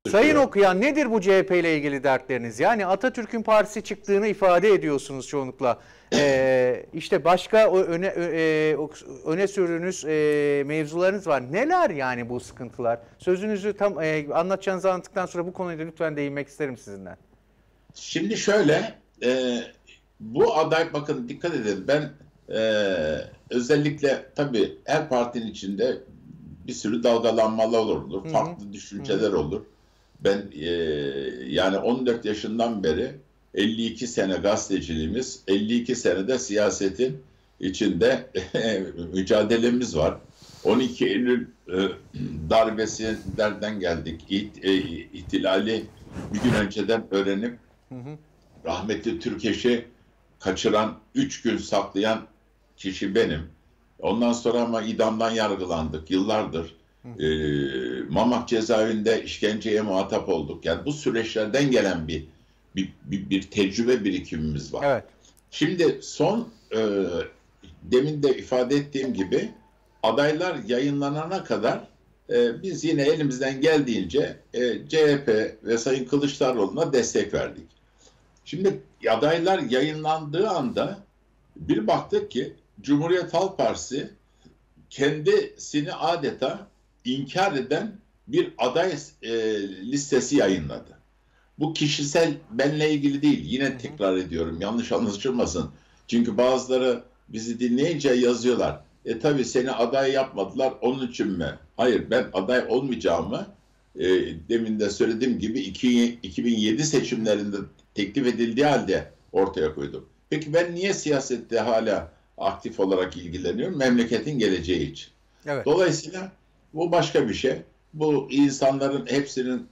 Sayın Okuyan, nedir bu CHP ile ilgili dertleriniz? Yani Atatürk'ün partisi çıktığını ifade ediyorsunuz çoğunlukla. İşte başka öne sürdüğünüz mevzularınız var. Neler yani bu sıkıntılar? Sözünüzü tam anlatacağınızı anlattıktan sonra bu konuya da lütfen değinmek isterim sizinle. Şimdi şöyle, bu aday, bakın dikkat edin, ben özellikle tabii her partinin içinde bir sürü dalgalanmalar olur, farklı düşünceler olur. Ben yani 14 yaşından beri 52 sene gazeteciliğimiz, 52 senede siyasetin içinde mücadelemiz var. 12 Eylül darbesinden geldik. İhtilali bir gün önceden öğrenip rahmetli Türkeş'i kaçıran, 3 gün saklayan kişi benim. Ondan sonra ama idamdan yargılandık yıllardır. Mamak cezaevinde işkenceye muhatap olduk. Yani bu süreçlerden gelen bir tecrübe birikimimiz var. Evet. Şimdi son demin de ifade ettiğim gibi adaylar yayınlanana kadar biz yine elimizden geldiğince CHP ve Sayın Kılıçdaroğlu'na destek verdik. Şimdi adaylar yayınlandığı anda bir baktık ki Cumhuriyet Halk Partisi kendisini adeta inkar eden bir aday listesi yayınladı. Bu kişisel benle ilgili değil. Yine tekrar ediyorum, yanlış anlaşılmasın. Çünkü bazıları bizi dinleyince yazıyorlar. Tabii seni aday yapmadılar, onun için mi? Hayır, ben aday olmayacağımı demin de söylediğim gibi 2007 seçimlerinde teklif edildiği halde ortaya koydum. Peki ben niye siyasette hala aktif olarak ilgileniyorum? Memleketin geleceği için. Evet. Dolayısıyla bu başka bir şey. Bu insanların hepsinin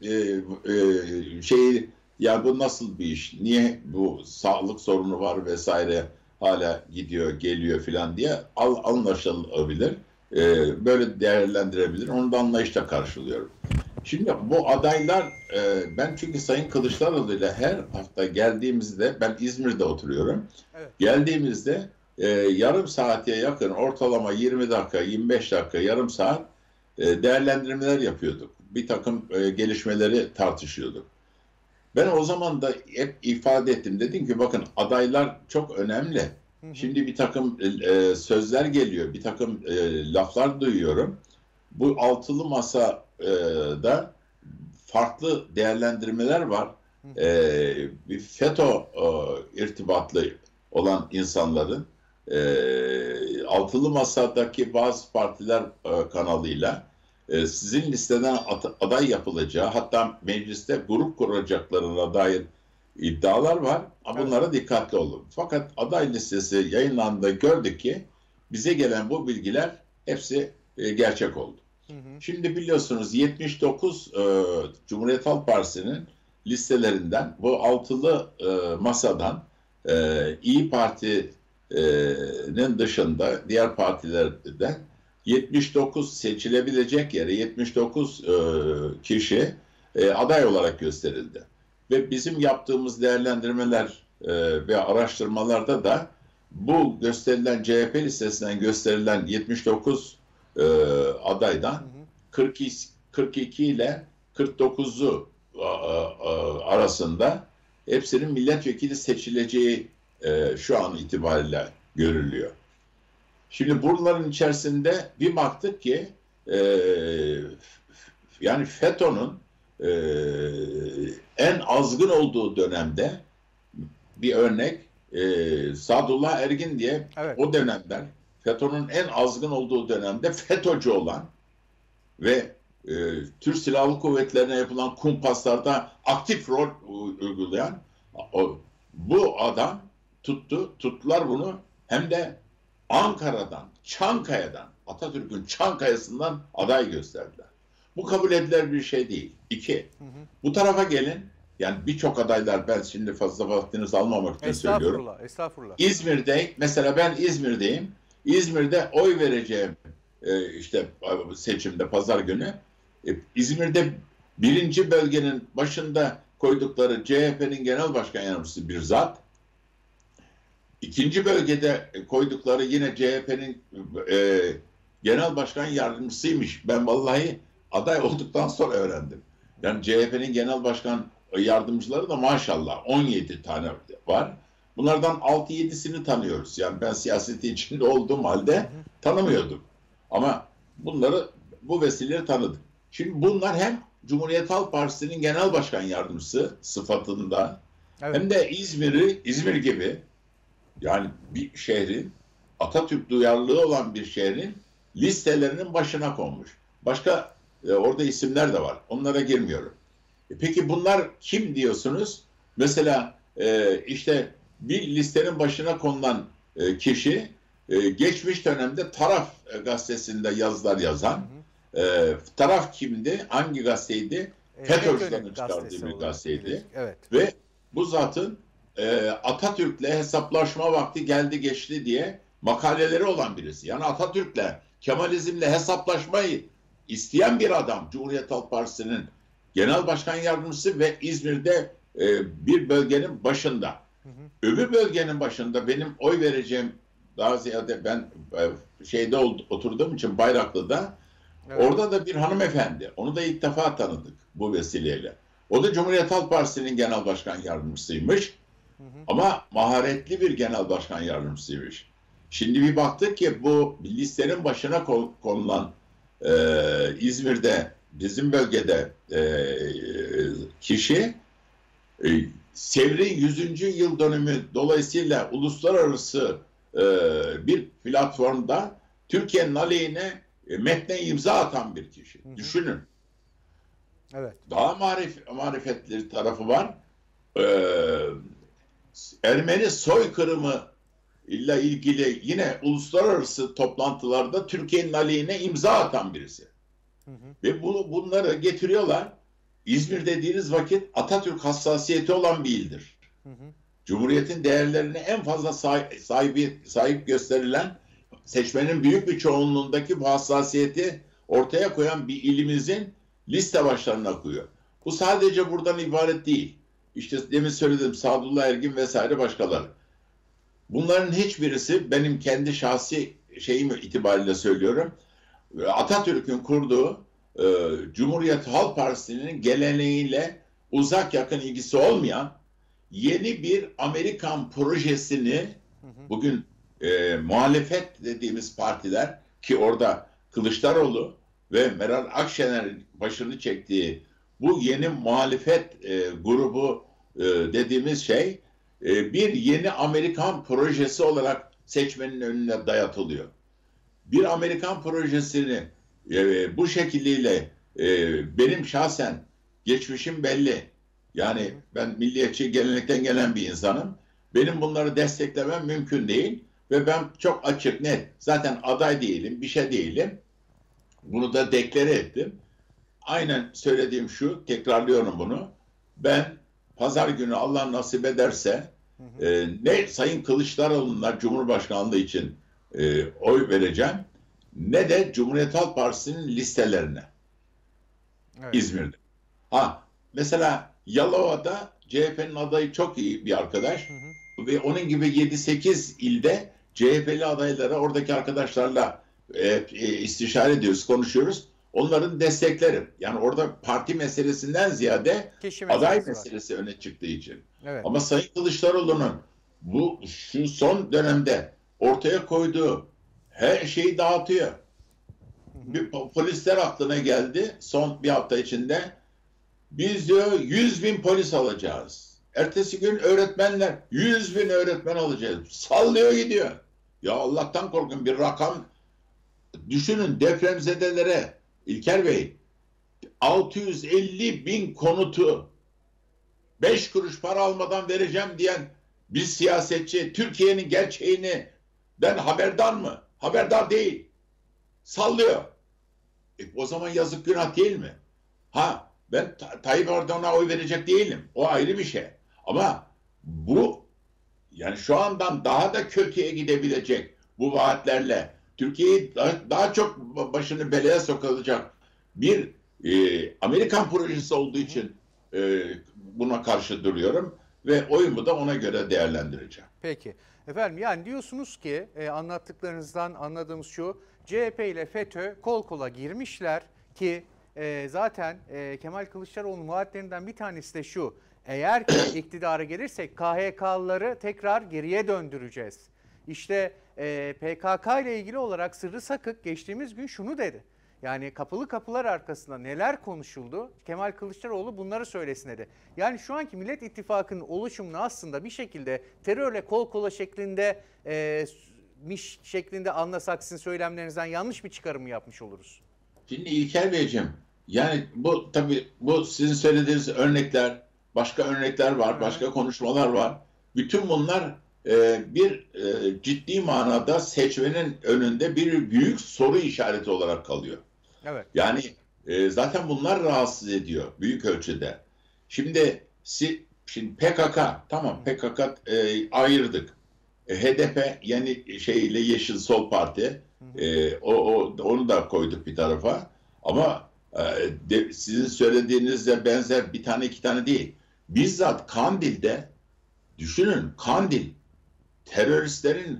ya bu nasıl bir iş? Niye bu sağlık sorunu var vesaire hala gidiyor, geliyor filan diye anlaşılabilir. Böyle değerlendirebilir. Onu da anlayışla karşılıyorum. Şimdi bu adaylar, ben çünkü Sayın Kılıçdaroğlu ile her hafta geldiğimizde, ben İzmir'de oturuyorum. Evet. Geldiğimizde yarım saate yakın, ortalama 20 dakika, 25 dakika, yarım saat değerlendirmeler yapıyorduk. Bir takım gelişmeleri tartışıyorduk. Ben o zaman da hep ifade ettim. Dedim ki bakın, adaylar çok önemli. Şimdi bir takım sözler geliyor, bir takım laflar duyuyorum. Bu altılı masada farklı değerlendirmeler var. Bir FETÖ irtibatlı olan insanların altılı masadaki bazı partiler kanalıyla sizin listeden aday yapılacağı, hatta mecliste grup kuracaklarına dair iddialar var. Bunlara dikkatli olun. Fakat aday listesi yayınlandığında gördük ki bize gelen bu bilgiler hepsi gerçek oldu. Şimdi biliyorsunuz 79 Cumhuriyet Halk Partisi'nin listelerinden, bu altılı masadan İYİ Parti'nin dışında diğer partilerden 79 seçilebilecek yere 79 kişi aday olarak gösterildi. Ve bizim yaptığımız değerlendirmeler ve araştırmalarda da bu gösterilen CHP listesinden gösterilen 79 adaydan 42 ile 49'u arasında hepsinin milletvekili seçileceği şu an itibariyle görülüyor. Şimdi bunların içerisinde bir baktık ki yani FETÖ'nün en azgın olduğu dönemde bir örnek Sadullah Ergin diye, evet, o dönemler FETÖ'nün en azgın olduğu dönemde FETÖ'cü olan ve Türk Silahlı Kuvvetleri'ne yapılan kumpaslarda aktif rol uygulayan bu adam tuttular bunu, hem de Ankara'dan, Çankaya'dan, Atatürk'ün Çankaya'sından aday gösterdiler. Bu kabul edilir bir şey değil. İki, bu tarafa gelin. Yani birçok adaylar, ben şimdi fazla vaktinizi almamak için söylüyorum. Estağfurullah. İzmir'de, mesela ben İzmir'deyim. İzmir'de oy vereceğim işte seçimde pazar günü. İzmir'de birinci bölgenin başında koydukları CHP'nin genel başkan yardımcısı bir zat. İkinci bölgede koydukları yine CHP'nin genel başkan yardımcısıymış. Ben vallahi aday olduktan sonra öğrendim. Yani CHP'nin genel başkan yardımcıları da maşallah 17 tane var. Bunlardan 6-7'sini tanıyoruz. Yani ben siyaseti içinde olduğum halde tanımıyordum. Ama bunları bu vesileyle tanıdık. Şimdi bunlar hem Cumhuriyet Halk Partisi'nin genel başkan yardımcısı sıfatında, Evet. hem de İzmir gibi, yani bir şehrin, Atatürk duyarlılığı olan bir şehrin listelerinin başına konmuş. Başka orada isimler de var. Onlara girmiyorum. Peki bunlar kim diyorsunuz? Mesela işte bir listenin başına konulan kişi geçmiş dönemde Taraf gazetesinde yazılar yazan. Taraf kimdi? Hangi gazeteydi? FETÖ'cülerin çıkardığı bir gazeteydi. Evet. Ve bu zatın Atatürk'le hesaplaşma vakti geldi geçti diye makaleleri olan birisi. Yani Atatürk'le, Kemalizm'le hesaplaşmayı isteyen bir adam. Cumhuriyet Halk Partisi'nin genel başkan yardımcısı ve İzmir'de bir bölgenin başında. Öbür bölgenin başında benim oy vereceğim, daha ziyade ben şeyde oturduğum için Bayraklı'da, evet, orada da bir hanımefendi. Onu da ilk defa tanıdık bu vesileyle. O da Cumhuriyet Halk Partisi'nin genel başkan yardımcısıymış. Ama maharetli bir genel başkan yardımcısıymış. Şimdi bir baktık ki bu listenin başına konulan İzmir'de, bizim bölgede kişi Sevr'in 100. yıl dönümü dolayısıyla uluslararası bir platformda Türkiye'nin aleyhine metne imza atan bir kişi. Düşünün. Evet. Daha marifetli tarafı var. Ermeni soykırımı ile ilgili yine uluslararası toplantılarda Türkiye'nin aleyhine imza atan birisi. Ve bunları getiriyorlar. İzmir dediğiniz vakit Atatürk hassasiyeti olan bir ildir. Cumhuriyetin değerlerine en fazla sahip gösterilen, seçmenin büyük bir çoğunluğundaki bu hassasiyeti ortaya koyan bir ilimizin liste başlarına koyuyor. Bu sadece buradan ibaret değil. İşte demin söyledim, Sadullah Ergin vesaire başkaları. Bunların hiçbirisi, benim kendi şahsi şeyim itibariyle söylüyorum, Atatürk'ün kurduğu Cumhuriyet Halk Partisi'nin geleneğiyle uzak yakın ilgisi olmayan yeni bir Amerikan projesini bugün muhalefet dediğimiz partiler, ki orada Kılıçdaroğlu ve Meral Akşener başını çektiği bu yeni muhalefet grubu dediğimiz şey bir yeni Amerikan projesi olarak seçmenin önüne dayatılıyor. Bir Amerikan projesini bu şekliyle benim şahsen geçmişim belli. Yani ben milliyetçi gelenekten gelen bir insanım. Benim bunları desteklemem mümkün değil. Ve ben çok açık, net, zaten aday değilim, bir şey değilim. Bunu da deklare ettim. Aynen söylediğim şu, tekrarlıyorum bunu. Ben pazar günü Allah nasip ederse ne Sayın Kılıçdaroğlu'na Cumhurbaşkanlığı için oy vereceğim, ne de Cumhuriyet Halk Partisi'nin listelerine. Evet. İzmir'de. Mesela Yalova'da CHP'nin adayı çok iyi bir arkadaş. Ve onun gibi 7-8 ilde CHP'li adaylara, oradaki arkadaşlarla istişare ediyoruz, konuşuyoruz. Onların desteklerim. Yani orada parti meselesinden ziyade aday meselesi öne çıktığı için. Evet. Ama Sayın Kılıçdaroğlu'nun şu son dönemde ortaya koyduğu her şeyi dağıtıyor. Bir polisler aklına geldi son bir hafta içinde. Biz diyor 100.000 polis alacağız. Ertesi gün öğretmenler 100.000 öğretmen alacağız. Sallıyor gidiyor. Ya Allah'tan korkun, bir rakam düşünün, depremzedelere İlker Bey 650.000 konutu 5 kuruş para almadan vereceğim diyen bir siyasetçi Türkiye'nin gerçeğini ben haberdar mı? Haberdar değil. Sallıyor. O zaman yazık, günah değil mi? Ben Tayyip Erdoğan'a oy verecek değilim. O ayrı bir şey. Ama bu, yani şu andan daha da kötüye gidebilecek bu vaatlerle Türkiye'yi daha çok başını belaya sokacak bir Amerikan projesi olduğu için buna karşı duruyorum ve oyumu da ona göre değerlendireceğim. Peki. Efendim, yani diyorsunuz ki anlattıklarınızdan anladığımız şu: CHP ile FETÖ kol kola girmişler ki zaten Kemal Kılıçdaroğlu'nun vaatlerinden bir tanesi de şu. Eğer ki iktidara gelirsek KHK'lıları tekrar geriye döndüreceğiz. İşte PKK ile ilgili olarak Sırrı Sakık geçtiğimiz gün şunu dedi. Yani kapalı kapılar arkasında neler konuşuldu? Kemal Kılıçdaroğlu bunları söylesin dedi. Yani şu anki Millet İttifakı'nın oluşumunu aslında bir şekilde terörle kol kola şeklinde anlasak sizin söylemlerinizden yanlış bir çıkarım mı yapmış oluruz? Şimdi İlker Beyciğim, yani bu tabii bu sizin söylediğiniz örnekler, başka örnekler var, başka konuşmalar var. Bütün bunlar ciddi manada seçmenin önünde bir büyük soru işareti olarak kalıyor. Evet. Yani zaten bunlar rahatsız ediyor büyük ölçüde. Şimdi PKK, tamam, PKK ayırdık. HDP yani şeyle Yeşil Sol Parti, onu da koyduk bir tarafa. Ama sizin söylediğinizle benzer bir tane iki tane değil. Bizzat Kandil'de düşünün, Kandil teröristlerin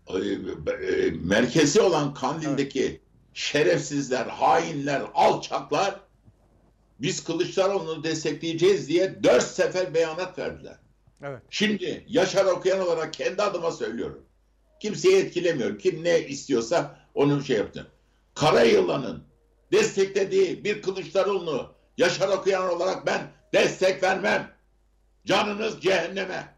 merkezi olan Kandil'deki şerefsizler, hainler, alçaklar biz Kılıçdaroğlu'nu destekleyeceğiz diye 4 sefer beyanat verdiler. Evet. Şimdi Yaşar Okuyan olarak kendi adıma söylüyorum. Kimseyi etkilemiyor. Kim ne istiyorsa onu şey yaptı. Karayılan'ın desteklediği bir Kılıçdaroğlu'nu Yaşar Okuyan olarak ben destek vermem. Canınız cehenneme.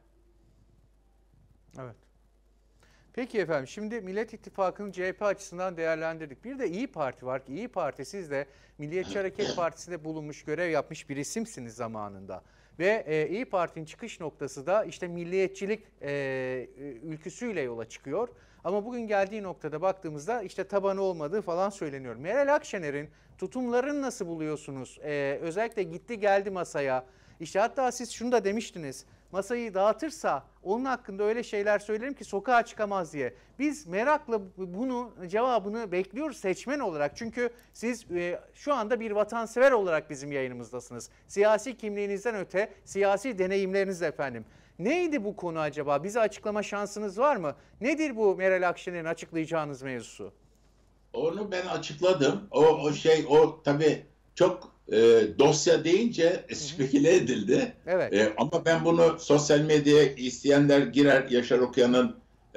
Evet. Peki efendim, şimdi Millet İttifakı'nı CHP açısından değerlendirdik. Bir de İyi Parti var ki İyi Parti, siz de Milliyetçi Hareket Partisi'nde bulunmuş, görev yapmış bir isimsiniz zamanında. Ve İyi Parti'nin çıkış noktası da işte milliyetçilik ülküsüyle yola çıkıyor. Ama bugün geldiği noktada baktığımızda işte tabanı olmadığı falan söyleniyor. Meral Akşener'in tutumlarını nasıl buluyorsunuz? Özellikle gitti geldi masaya. İşte hatta siz şunu da demiştiniz. Masayı dağıtırsa onun hakkında öyle şeyler söylerim ki sokağa çıkamaz diye. Biz merakla bunu cevabını bekliyoruz seçmen olarak. Çünkü siz şu anda bir vatansever olarak bizim yayınımızdasınız. Siyasi kimliğinizden öte siyasi deneyimlerinizle efendim. Neydi bu konu acaba? Bize açıklama şansınız var mı? Nedir bu Meral Akşener'in açıklayacağınız mevzusu? Onu ben açıkladım. O tabii çok dosya deyince speküle edildi. Evet. Ama ben bunu sosyal medyaya isteyenler girer. Yaşar Okuyan'ın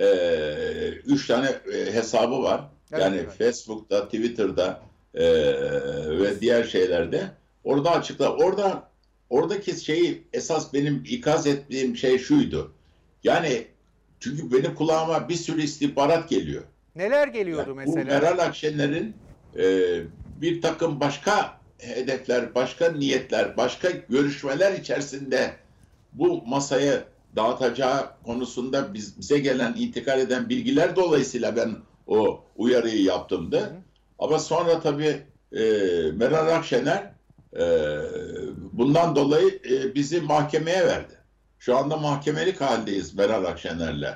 3 tane hesabı var. Evet, Yani evet. Facebook'ta, Twitter'da ve diğer şeylerde. Orada açıkla. Oradaki şeyi esas benim ikaz ettiğim şey şuydu. Yani çünkü benim kulağıma bir sürü istihbarat geliyor. Neler geliyordu Yani mesela? bu Meral Akşener'in bir takım başka hedefler, başka niyetler, başka görüşmeler içerisinde bu masayı dağıtacağı konusunda bize gelen, intikal eden bilgiler dolayısıyla ben o uyarıyı yaptımdı. Ama sonra tabii Meral Akşener bundan dolayı bizi mahkemeye verdi. Şu anda mahkemelik haldeyiz Meral Akşener'le.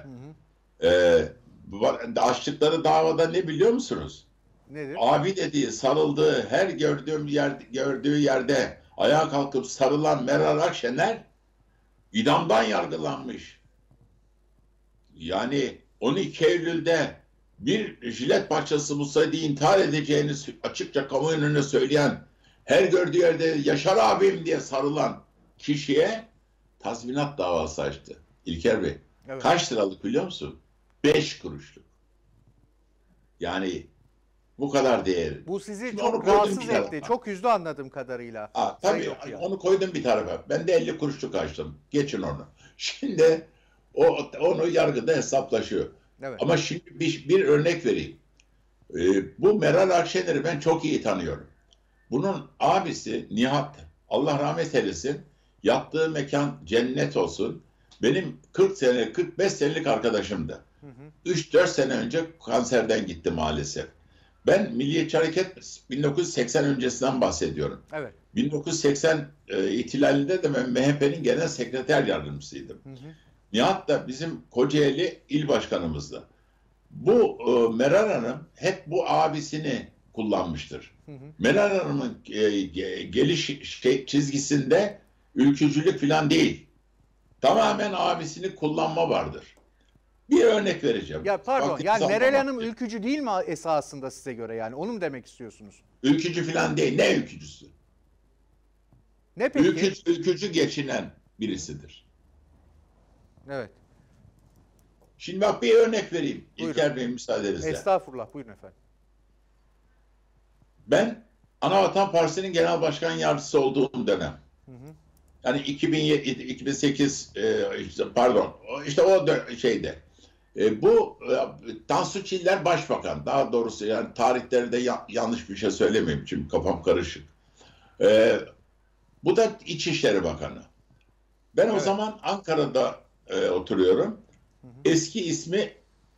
Açtıkları davada ne biliyor musunuz? Nedir? Abi dediği, sarıldığı, her gördüğü yerde ayağa kalkıp sarılan Meral Akşener idamdan yargılanmış. Yani 12 Eylül'de bir jilet parçası bulsaydı intihar edeceğini açıkça kamuoyu önüne söyleyen, her gördüğü yerde Yaşar abim diye sarılan kişiye tazminat davası açtı. İlker Bey. Evet. Kaç liralık biliyor musun? 5 kuruşluk. Yani bu kadar değerli. Bu sizi Şimdi onu çok koydum rahatsız bir tarafa. etti. Çok üzdü anladığım kadarıyla. Tabii onu koydum bir tarafa. Ben de 50 kuruşluk açtım. Geçin onu. Şimdi onu yargıda hesaplaşıyor. Evet. Ama şimdi bir örnek vereyim. Bu Meral Akşener'i ben çok iyi tanıyorum. Bunun abisi Nihat, Allah rahmet eylesin, yattığı mekan cennet olsun. Benim 45 senelik arkadaşımdı. 3-4 sene önce kanserden gitti maalesef. Ben Milliyetçi Hareket 1980 öncesinden bahsediyorum. Evet. 1980 ihtilalinde de ben MHP'nin genel sekreter yardımcısıydım. Nihat da bizim Kocaeli il başkanımızdı. Bu Meral Hanım hep bu abisini kullanmıştır. Meral Hanım'ın geliş çizgisinde ülkücülük falan değil. Tamamen abisini kullanma vardır. Bir örnek vereceğim. Ya pardon, Vaktinizi yani Meral almamak Hanım için. ülkücü değil mi esasında size göre, yani onu mu demek istiyorsunuz? Ülkücü falan değil. Ne ülkücüsü? Ne peki? Ülkücü geçinen birisidir. Evet. Şimdi bak bir örnek vereyim. Buyurun. İlker Bey müsaadenizle. Estağfurullah, buyurun efendim. Ben Anavatan Partisi'nin genel başkan yardımcısı olduğum dönem. Yani 2007, 2008 pardon işte o şeyde. Bu Tansu Çiller başbakan. Daha doğrusu yani tarihleri de yanlış bir şey söylemeyeyim. Çünkü kafam karışık. Bu da İçişleri Bakanı. Ben o zaman Ankara'da oturuyorum. Eski ismi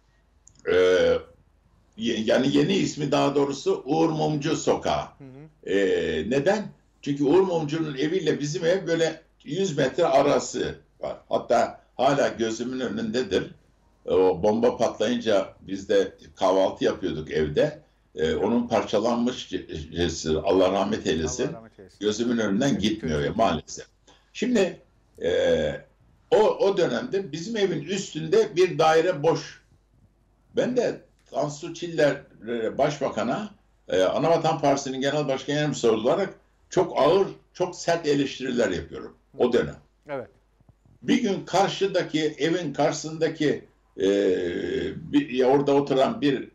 yani yeni ismi daha doğrusu Uğur Mumcu Sokağı. Neden? Çünkü Uğur Mumcu'nun eviyle bizim ev böyle 100 metre arası var. Hatta hala gözümün önündedir. O bomba patlayınca biz de kahvaltı yapıyorduk evde. Onun parçalanmış cesur, Allah rahmet eylesin. Allah rahmet eylesin. Gözümün önünden gitmiyor ya, maalesef. Şimdi o dönemde bizim evin üstünde bir daire boş. Ben de Tansu Çiller Başbakan'a Anavatan Partisi'nin genel başkan yardımcısı olarak çok ağır, çok sert eleştiriler yapıyorum o dönem. Evet. Bir gün karşıdaki evin karşısındaki orada oturan bir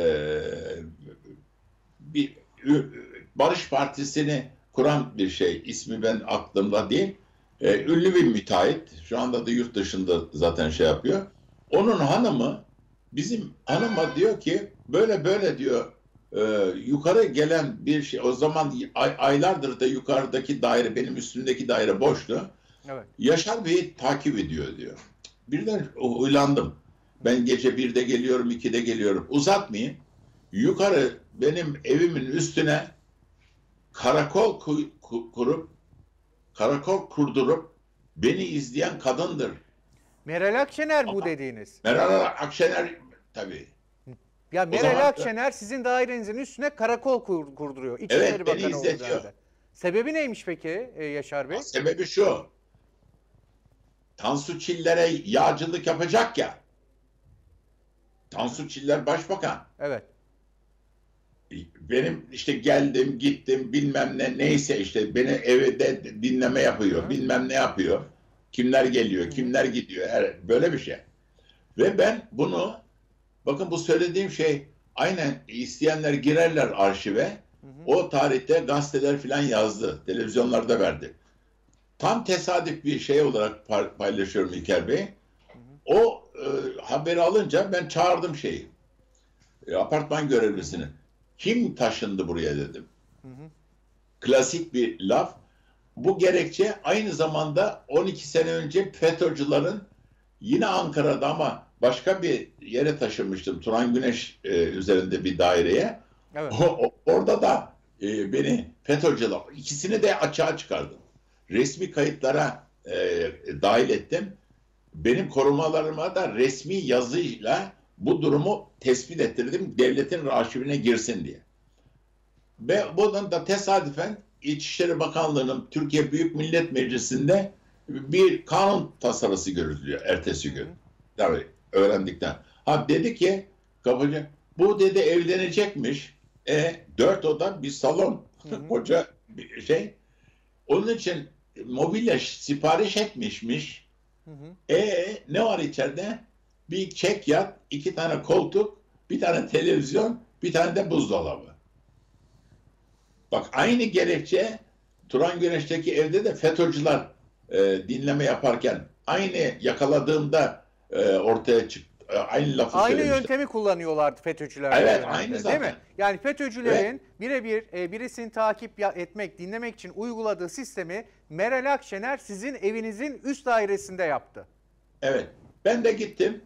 Barış Partisi'ni kuran bir şey, ismi ben aklımda değil, ünlü bir müteahhit, şu anda da yurt dışında zaten şey yapıyor. Onun hanımı bizim hanıma diyor ki böyle böyle diyor, yukarı gelen bir şey, o zaman aylardır da yukarıdaki daire, benim üstümdeki daire boştu. Evet. Yaşar Bey'i takip ediyor diyor. Birden uylandım. Ben gece 1'de geliyorum, 2'de geliyorum. Uzatmayayım. Yukarı benim evimin üstüne karakol kurdurup beni izleyen kadındır. Meral Akşener bu dediğiniz. Meral Akşener tabii. Ya Meral zaman- Akşener sizin dairenizin üstüne karakol kurduruyor. İçişleri Evet, beni Bakanı olduğu izletiyor. halde. Sebebi neymiş peki Yaşar Bey? Sebebi şu. Tansu Çiller'e yağcılık yapacak ya. Tansu Çiller Başbakan. Evet. Benim işte geldim gittim bilmem ne neyse işte beni evde dinleme yapıyor, bilmem ne yapıyor. Kimler geliyor, kimler gidiyor, böyle bir şey. Ve ben bunu, bakın bu söylediğim şey aynen, isteyenler girerler arşive. O tarihte gazeteler filan yazdı, televizyonlarda verdi. Tam tesadüf bir şey olarak paylaşıyorum İlker Bey. O haberi alınca ben çağırdım şeyi, apartman görevlisini. Kim taşındı buraya dedim. Klasik bir laf. Bu gerekçe aynı zamanda 12 sene önce FETÖ'cülerin yine Ankara'da ama başka bir yere taşınmıştım. Turan Güneş üzerinde bir daireye. Evet. Orada da beni FETÖ'cüler, ikisini de açığa çıkardım. Resmi kayıtlara dahil ettim. Benim korumalarıma da resmi yazıyla bu durumu tespit ettirdim. Devletin arşivine girsin diye. Ve bundan da tesadüfen İçişleri Bakanlığı'nın Türkiye Büyük Millet Meclisi'nde bir kanun tasarısı görülüyor ertesi gün. Tabii öğrendikten. Dedi ki kapıcı, bu dedi evlenecekmiş. 4 oda bir salon. Koca bir şey. Onun için mobilya sipariş etmişmiş. Ne var içeride? Bir çekyat, 2 tane koltuk, bir tane televizyon, bir tane de buzdolabı. Bak aynı gerekçe Turan Güneş'teki evde de FETÖ'cüler dinleme yaparken aynı yakaladığımda ortaya çıktı. Aynı lafı Aynı söylemişler. yöntemi kullanıyorlardı FETÖ'cüler. Evet, dönemde, aynı değil zaten. mi? Yani FETÖ'cülerin birebir birisini takip etmek, dinlemek için uyguladığı sistemi Meral Akşener sizin evinizin üst dairesinde yaptı. Evet. Ben de gittim.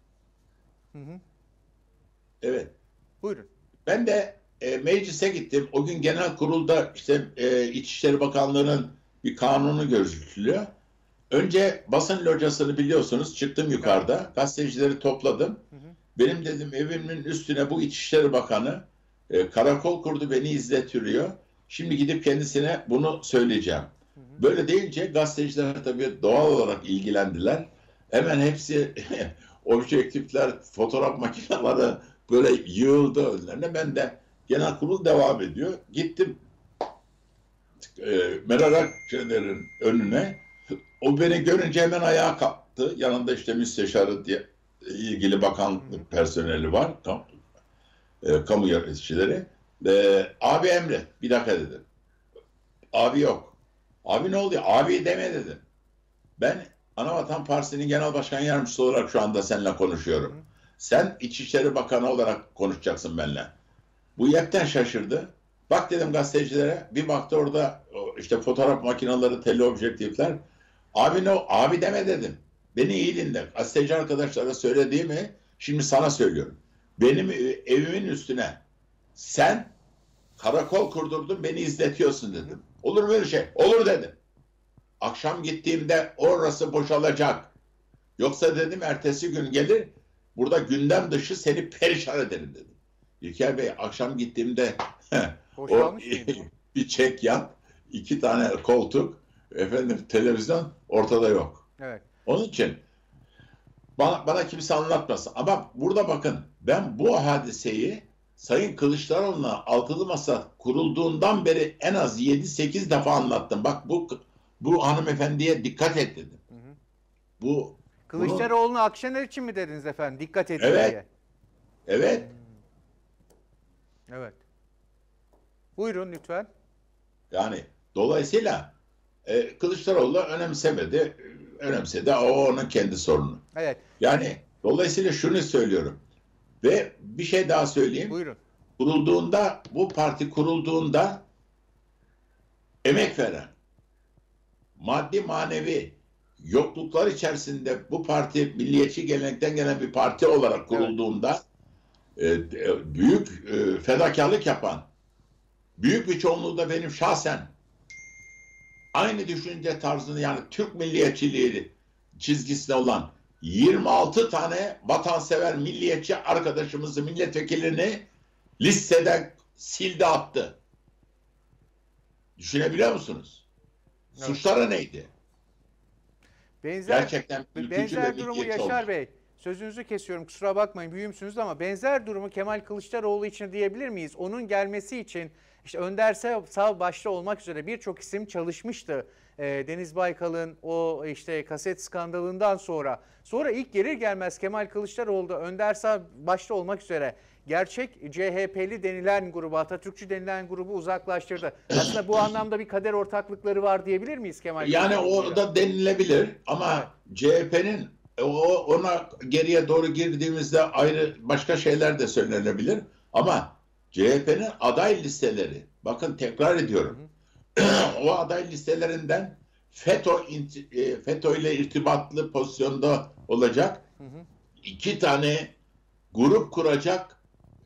Evet. Buyurun. Ben de meclise gittim. O gün genel kurulda işte İçişleri Bakanlığı'nın bir kanunu görüşülüyor. Önce basın locasını biliyorsunuz, çıktım yukarıda. Gazetecileri topladım. Benim dedim evimin üstüne bu İçişleri Bakanı karakol kurdu, beni izletiyor. Şimdi gidip kendisine bunu söyleyeceğim. Böyle deyince gazeteciler tabii doğal olarak ilgilendiler. Hemen hepsi objektifler, fotoğraf makineleri böyle yığıldı önlerine. Ben de genel kurul devam ediyor. Gittim Meral Akşener'in önüne. O beni görünce hemen ayağa kalktı. Yanında işte müsteşarı diye ilgili bakanlık personeli var. Kamu yöneticileri. Abi emret. Bir dakika dedim. Abi yok. Abi ne oluyor? Abi deme dedim. Ben Anavatan Partisi'nin genel başkan yardımcısı olarak şu anda seninle konuşuyorum. Sen İçişleri Bakanı olarak konuşacaksın benimle. Bu hepten şaşırdı. Bak dedim gazetecilere. Bir baktı orada işte fotoğraf makineleri, teleobjektifler. Abi ne? Abi deme dedim. Beni iyi dinle. Gazeteci arkadaşlara söylediğimi şimdi sana söylüyorum. Benim evimin üstüne sen karakol kurdurdun, beni izletiyorsun dedim. Olur mu öyle şey? Olur dedim. Akşam gittiğimde orası boşalacak. Yoksa dedim ertesi gün gelir, burada gündem dışı seni perişan ederim dedim. İlker Bey akşam gittiğimde o bir çek yat, 2 tane koltuk, efendim televizyon ortada yok. Evet. Onun için bana kimse anlatmasın. Ama burada bakın, ben bu hadiseyi Sayın Kılıçdaroğlu'na altılı masa kurulduğundan beri en az 7-8 defa anlattım. Bak bu hanımefendiye dikkat et dedim. Bu Kılıçdaroğlu'na Akşener için mi dediniz efendim? Dikkat edin evet, diye. Evet. Evet. Buyurun lütfen. Yani dolayısıyla Kılıçdaroğlu önemsemedi. Önemsedi. O onun kendi sorunu. Evet. Yani dolayısıyla şunu söylüyorum. Ve bir şey daha söyleyeyim. Buyurun. Bu parti kurulduğunda emek veren, maddi manevi yokluklar içerisinde bu parti milliyetçi gelenekten gelen bir parti olarak kurulduğunda büyük fedakarlık yapan, büyük bir çoğunluğu da benim şahsen aynı düşünce tarzını, yani Türk milliyetçiliği çizgisine olan 26 tane vatansever milliyetçi arkadaşımızı, milletvekilini listeden sildi attı. Düşünebiliyor musunuz? Evet. Suçları neydi? Gerçekten benzer durumu Yaşar oldu. Bey, sözünüzü kesiyorum, kusura bakmayın, büyümsünüz ama benzer durumu Kemal Kılıçdaroğlu için diyebilir miyiz? Onun gelmesi için işte Önder Sav başta olmak üzere birçok isim çalışmıştı. Deniz Baykal'ın o işte kaset skandalından sonra ilk gelir gelmez Kemal Kılıçdaroğlu da Önder Sav başta olmak üzere gerçek CHP'li denilen grubu, Atatürkçü denilen grubu uzaklaştırdı. Aslında bu anlamda bir kader ortaklıkları var diyebilir miyiz Kemal Kılıçdaroğlu? Yani o da denilebilir ama CHP'nin ona geriye doğru girdiğimizde ayrı başka şeyler de söylenebilir. Ama CHP'nin aday listeleri, bakın tekrar ediyorum, o aday listelerinden FETÖ ile irtibatlı pozisyonda olacak 2 tane grup kuracak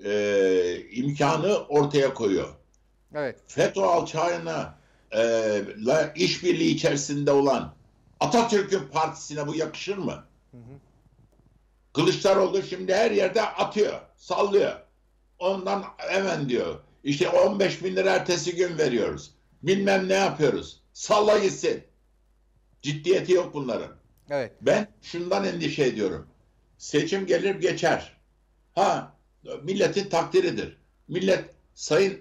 imkanı ortaya koyuyor. Evet. FETÖ alçağına işbirliği içerisinde olan Atatürk'ün partisine bu yakışır mı? Kılıçdaroğlu şimdi her yerde atıyor, sallıyor. Ondan hemen diyor, işte 15 bin lira ertesi gün veriyoruz. Bilmem ne yapıyoruz. Salla gitsin. Ciddiyeti yok bunların. Evet. Ben şundan endişe ediyorum. Seçim gelir geçer. Milletin takdiridir. Millet Sayın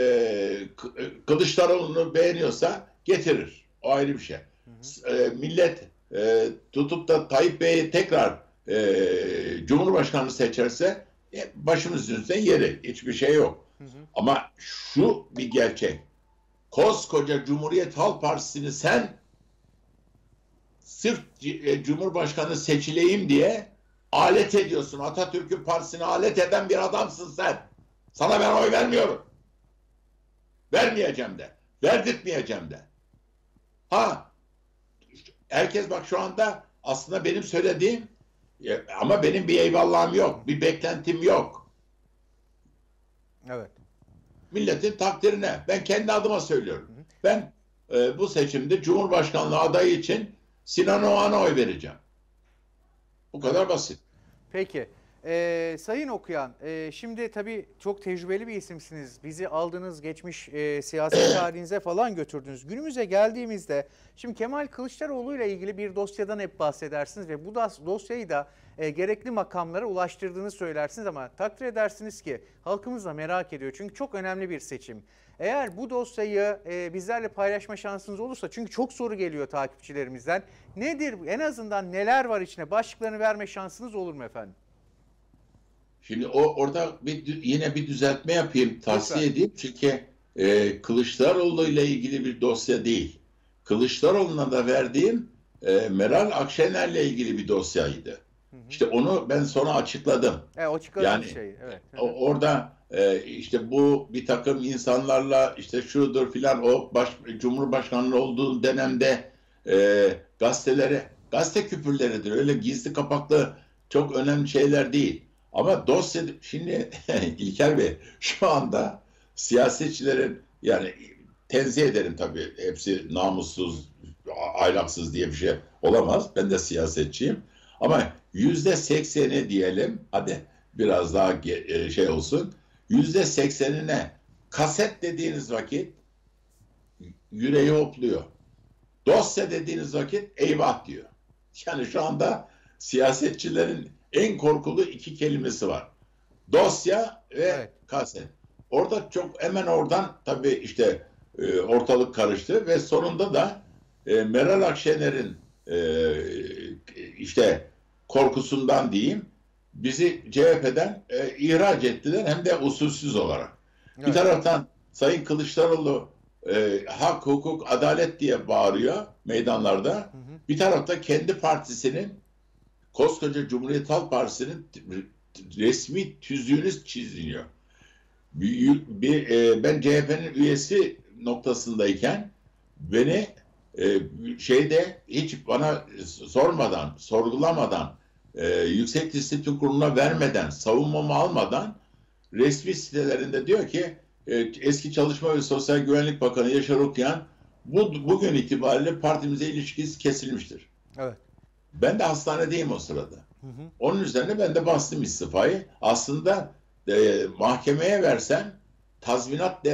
Kılıçdaroğlu'nu beğeniyorsa getirir. O ayrı bir şey. Millet tutup da Tayyip Bey'i tekrar Cumhurbaşkanı seçerse başımızın üstüne yeri. Hiçbir şey yok. Ama şu bir gerçek. Koskoca Cumhuriyet Halk Partisi'ni sen sırf Cumhurbaşkanı seçileyim diye alet ediyorsun. Atatürk'ün partisine alet eden bir adamsın sen. Sana ben oy vermiyorum. Vermeyeceğim de. Verdirtmeyeceğim de. Herkes bak şu anda aslında benim söylediğim ama benim bir eyvallahım yok. Bir beklentim yok. Evet. Milletin takdirine. Ben kendi adıma söylüyorum. Ben bu seçimde Cumhurbaşkanlığı adayı için Sinan Oğan'a oy vereceğim. Bu kadar basit. Peki. Sayın Okuyan, şimdi tabii çok tecrübeli bir isimsiniz. Bizi aldınız, geçmiş siyaset tarihinize falan götürdünüz. Günümüze geldiğimizde şimdi Kemal Kılıçdaroğlu ile ilgili bir dosyadan hep bahsedersiniz ve bu dosyayı da gerekli makamlara ulaştırdığını söylersiniz ama takdir edersiniz ki halkımız da merak ediyor. Çünkü çok önemli bir seçim. Eğer bu dosyayı bizlerle paylaşma şansınız olursa, çünkü çok soru geliyor takipçilerimizden. Nedir, en azından neler var içine, başlıklarını verme şansınız olur mu efendim? Şimdi orada yine bir düzeltme yapayım, tavsiye edeyim. Çünkü Kılıçdaroğlu ile ilgili bir dosya değil. Kılıçdaroğlu'na da verdiğim Meral Akşener'le ilgili bir dosyaydı. Hı hı. İşte onu ben sonra açıkladım. O çıkarım Yani şey. Evet. orada işte bu bir takım insanlarla işte şudur filan, o Cumhurbaşkanlığı olduğu dönemde gazete küpürleridir. Öyle gizli kapaklı çok önemli şeyler değil. Ama dosya şimdi İlker Bey, şu anda siyasetçilerin, yani tenzih ederim tabii, hepsi namussuz, ahlaksız diye bir şey olamaz. Ben de siyasetçiyim. Ama %80'i diyelim, hadi biraz daha şey olsun, %80'ine kaset dediğiniz vakit yüreği hopluyor. Dosya dediğiniz vakit eyvah diyor. Yani şu anda siyasetçilerin en korkulu iki kelimesi var: dosya ve kaset. Orada çok hemen oradan tabii işte ortalık karıştı ve sonunda da Meral Akşener'in işte korkusundan diyeyim, bizi CHP'den ihraç ettiler, hem de usulsüz olarak. Evet. Bir taraftan Sayın Kılıçdaroğlu hak, hukuk, adalet diye bağırıyor meydanlarda. Hı hı. Bir tarafta kendi partisinin, koskoca Cumhuriyet Halk Partisi'nin resmi tüzüğünü çiziliyor. Ben CHP'nin üyesi noktasındayken beni hiç bana sormadan, sorgulamadan, Yüksek Disiplin Kurulu'na vermeden, savunmamı almadan resmi sitelerinde diyor ki eski Çalışma ve Sosyal Güvenlik Bakanı Yaşar Okuyan bugün itibariyle partimize ilişkisi kesilmiştir. Evet. Ben de hastanedeyim o sırada. Hı hı. Onun üzerine ben de bastım istifayı. Aslında mahkemeye versem tazminat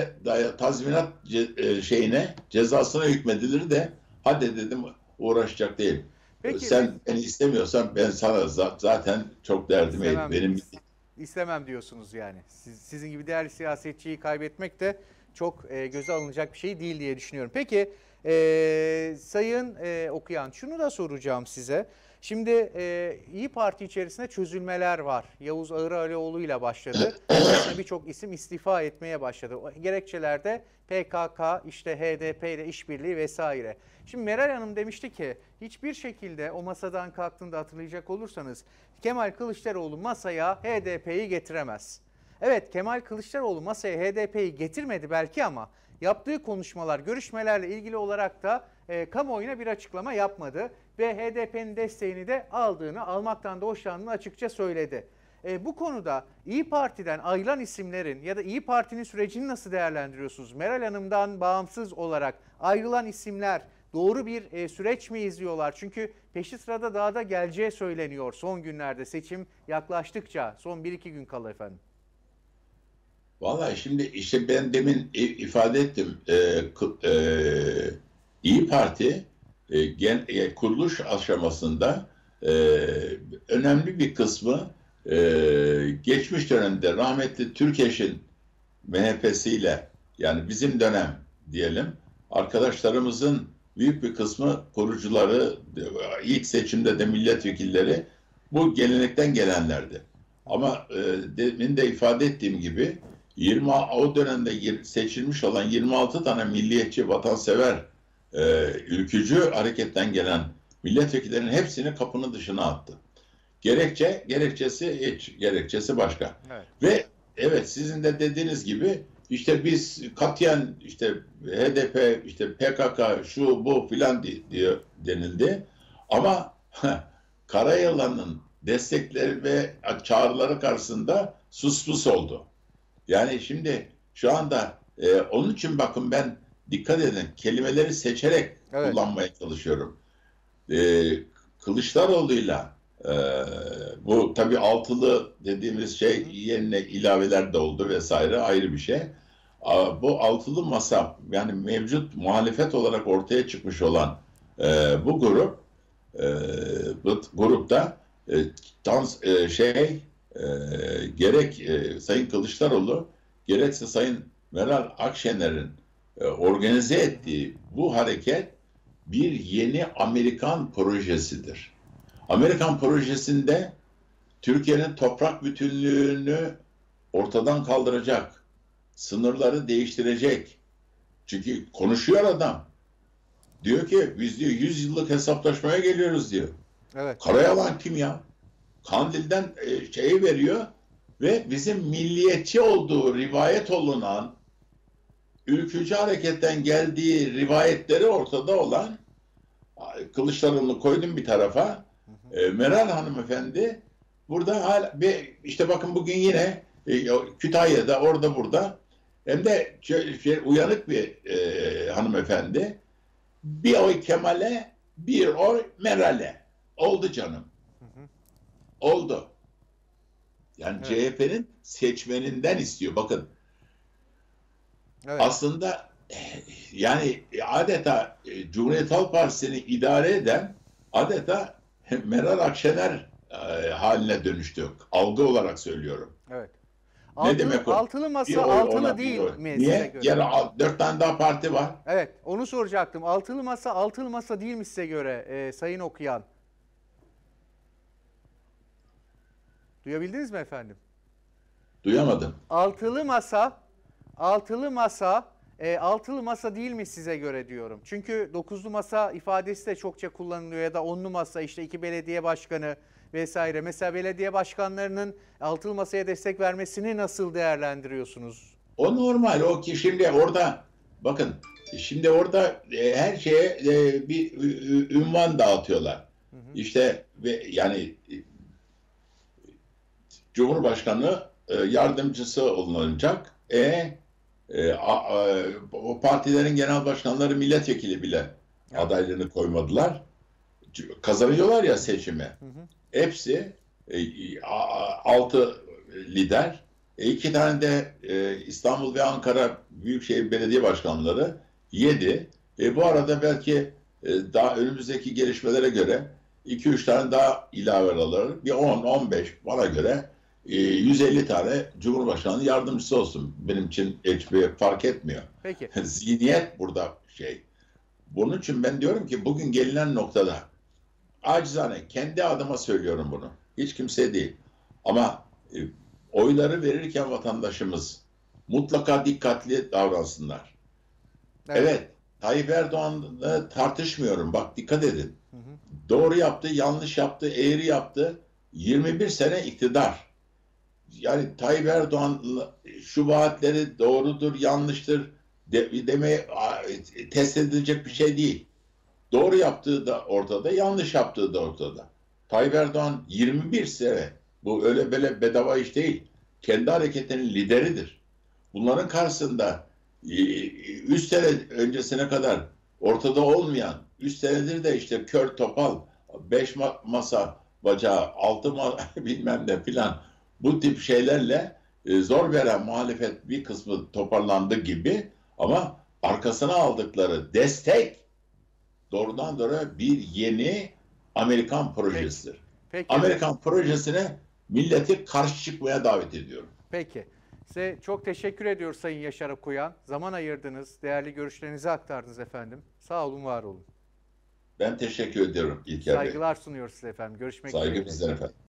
cezasına hükmedilir de hadi dedim, uğraşacak değilim. Peki, sen beni istemiyorsan ben sana zaten çok derdim benim. İstemem diyorsunuz yani. Sizin gibi değerli siyasetçiyi kaybetmek de çok göze alınacak bir şey değil diye düşünüyorum. Peki Sayın Okuyan, şunu da soracağım size. Şimdi İYİ Parti içerisinde çözülmeler var. Yavuz Ağıralioğlu ile başladı. Birçok isim istifa etmeye başladı. Gerekçelerde PKK, işte HDP ile işbirliği vesaire. Şimdi Meral Hanım demişti ki hiçbir şekilde o masadan kalktığında, hatırlayacak olursanız, Kemal Kılıçdaroğlu masaya HDP'yi getiremez. Evet, Kemal Kılıçdaroğlu masaya HDP'yi getirmedi belki ama yaptığı konuşmalar, görüşmelerle ilgili olarak da kamuoyuna bir açıklama yapmadı ve HDP'nin desteğini de almaktan da hoşlandığını açıkça söyledi. Bu konuda İYİ Parti'den ayrılan isimlerin ya da İYİ Parti'nin sürecini nasıl değerlendiriyorsunuz? Meral Hanım'dan bağımsız olarak ayrılan isimler doğru bir süreç mi izliyorlar? Çünkü peşi sırada daha da geleceği söyleniyor son günlerde, seçim yaklaştıkça. Son 1-2 gün kala efendim. Vallahi şimdi işte ben demin ifade ettim. İYİ Parti kuruluş aşamasında önemli bir kısmı geçmiş dönemde rahmetli Türkeş'in MHP'siyle, yani bizim dönem diyelim, arkadaşlarımızın büyük bir kısmı kurucuları, ilk seçimde de milletvekilleri bu gelenekten gelenlerdi. Ama demin de ifade ettiğim gibi o dönemde seçilmiş olan 26 tane milliyetçi, vatansever, ülkücü hareketten gelen milletvekillerinin hepsini kapının dışına attı. Gerekçesi başka. Evet. Ve evet, sizin de dediğiniz gibi işte biz katiyen işte HDP, işte PKK, şu bu filan diyor denildi. Ama Karayılan'ın destekleri ve çağrıları karşısında sus oldu. Yani şimdi şu anda onun için bakın, ben dikkat edin, kelimeleri seçerek kullanmaya çalışıyorum. Kılıçdaroğlu'yla Bu tabii altılı dediğimiz şey yerine ilaveler de oldu vesaire, ayrı bir şey. Bu altılı masa, yani mevcut muhalefet olarak ortaya çıkmış olan bu grup, bu grupta gerek Sayın Kılıçdaroğlu gerekse Sayın Meral Akşener'in organize ettiği bu hareket bir yeni Amerikan projesidir. Amerikan projesinde Türkiye'nin toprak bütünlüğünü ortadan kaldıracak, sınırları değiştirecek. Çünkü konuşuyor adam. Diyor ki biz diyor 100 yıllık hesaplaşmaya geliyoruz diyor. Evet. Karayalan kim ya? Kandil'den şeyi veriyor ve bizim milliyetçi olduğu rivayet olunan, ülkücü hareketten geldiği rivayetleri ortada olan Kılıçdaroğlu'nu koydum bir tarafa. Meral hanımefendi burada hala işte bakın bugün yine Kütahya'da, orada burada, hem de uyanık bir hanımefendi, bir oy Kemal'e, bir oy Meral'e. Oldu canım. Oldu. Yani evet. CHP'nin seçmeninden istiyor. Bakın. Evet. Aslında yani adeta Cumhuriyet Halk Partisi'ni idare eden adeta Meral Akşener haline dönüştü. Algı olarak söylüyorum. Evet. Ne demek o? Altılı masa altılı değil mi? Niye? Diğer 4 tane daha parti var. Evet, onu soracaktım. Altılı masa değil mi size göre Sayın Okuyan? Duyabildiniz mi efendim? Duyamadım. Altılı masa değil mi size göre diyorum. Çünkü dokuzlu masa ifadesi de çokça kullanılıyor ya da onlu masa, işte 2 belediye başkanı vesaire. Mesela belediye başkanlarının altılı masaya destek vermesini nasıl değerlendiriyorsunuz? O normal. O ki şimdi orada bakın, şimdi orada her şeye bir ünvan dağıtıyorlar. İşte yani Cumhurbaşkanı yardımcısı olunacak. O partilerin genel başkanları milletvekili bile adaylığını koymadılar. Kazanıyorlar ya seçimi. Hepsi 6 lider. 2 tane de İstanbul ve Ankara Büyükşehir Belediye Başkanları, 7. Bu arada belki daha önümüzdeki gelişmelere göre 2-3 tane daha ilave alır. Bir 10-15 bana göre 150 tane Cumhurbaşkanı yardımcısı olsun. Benim için hiçbir fark etmiyor. Peki. Zihniyet burada şey. Bunun için ben diyorum ki bugün gelinen noktada acizane kendi adıma söylüyorum bunu. Hiç kimse değil. Ama oyları verirken vatandaşımız mutlaka dikkatli davransınlar. Evet, Tayyip Erdoğan'ı tartışmıyorum. Bak dikkat edin. Doğru yaptı, yanlış yaptı, eğri yaptı. 21 sene iktidar. Yani Tayyip Erdoğan şu vaatleri doğrudur, yanlıştır demeye test edilecek bir şey değil. Doğru yaptığı da ortada, yanlış yaptığı da ortada. Tayyip Erdoğan 21 sene, bu öyle böyle bedava iş değil. Kendi hareketinin lideridir. Bunların karşısında 3 sene öncesine kadar ortada olmayan, 3 senedir de işte kör topal, 5 masa bacağı, 6 bilmem ne filan, bu tip şeylerle zor veren muhalefet bir kısmı toparlandı gibi, ama arkasına aldıkları destek doğrudan doğruya bir yeni Amerikan projesidir. Peki. Amerikan projesine milleti karşı çıkmaya davet ediyorum. Peki. Size çok teşekkür ediyoruz Sayın Yaşar Okuyan. Zaman ayırdınız, değerli görüşlerinizi aktardınız efendim. Sağ olun, var olun. Ben teşekkür ediyorum İlker Bey. Saygılar sunuyoruz size efendim. Görüşmek üzere. Saygı bizden efendim.